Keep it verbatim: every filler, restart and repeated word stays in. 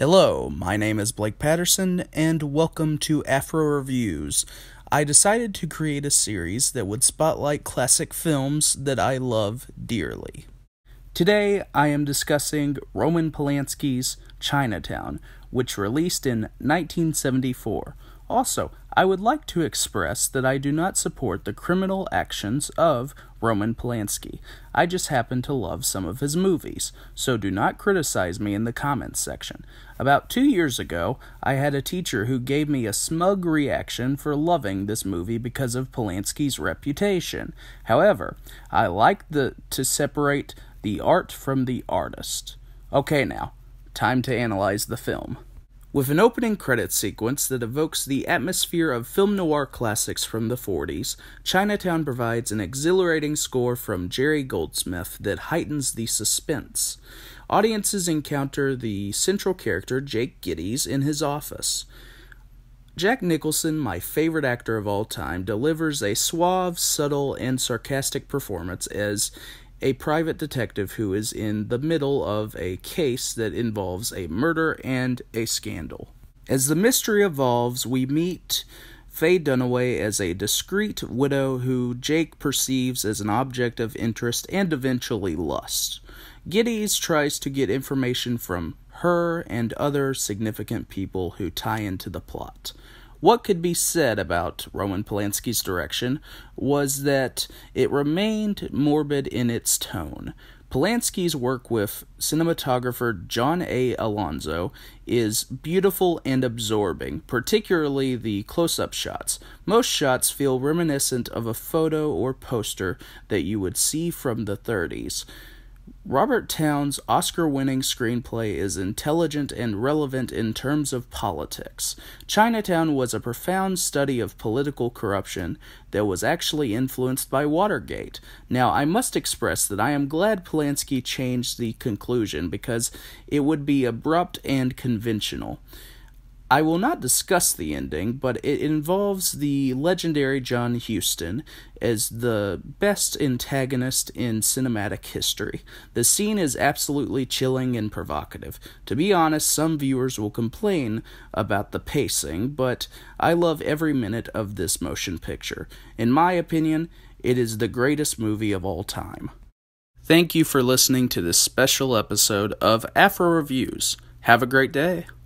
Hello, my name is Blake Patterson, and welcome to Afro Reviews. I decided to create a series that would spotlight classic films that I love dearly. Today, I am discussing Roman Polanski's Chinatown, which released in nineteen seventy-four. Also, I would like to express that I do not support the criminal actions of Roman Polanski. I just happen to love some of his movies, so do not criticize me in the comments section. About two years ago, I had a teacher who gave me a smug reaction for loving this movie because of Polanski's reputation. However, I like the to separate the art from the artist. Okay now, time to analyze the film. With an opening credits sequence that evokes the atmosphere of film noir classics from the forties, Chinatown provides an exhilarating score from Jerry Goldsmith that heightens the suspense. Audiences encounter the central character, Jake Gittes, in his office. Jack Nicholson, my favorite actor of all time, delivers a suave, subtle, and sarcastic performance as a private detective who is in the middle of a case that involves a murder and a scandal. As the mystery evolves, we meet Faye Dunaway as a discreet widow who Jake perceives as an object of interest and eventually lust. Gittes tries to get information from her and other significant people who tie into the plot. What could be said about Roman Polanski's direction was that it remained morbid in its tone. Polanski's work with cinematographer John A. Alonzo is beautiful and absorbing, particularly the close-up shots. Most shots feel reminiscent of a photo or poster that you would see from the thirties. Robert Towne's Oscar-winning screenplay is intelligent and relevant in terms of politics. Chinatown was a profound study of political corruption that was actually influenced by Watergate. Now, I must express that I am glad Polanski changed the conclusion because it would be abrupt and conventional. I will not discuss the ending, but it involves the legendary John Huston as the best antagonist in cinematic history. The scene is absolutely chilling and provocative. To be honest, some viewers will complain about the pacing, but I love every minute of this motion picture. In my opinion, it is the greatest movie of all time. Thank you for listening to this special episode of Afro Reviews. Have a great day.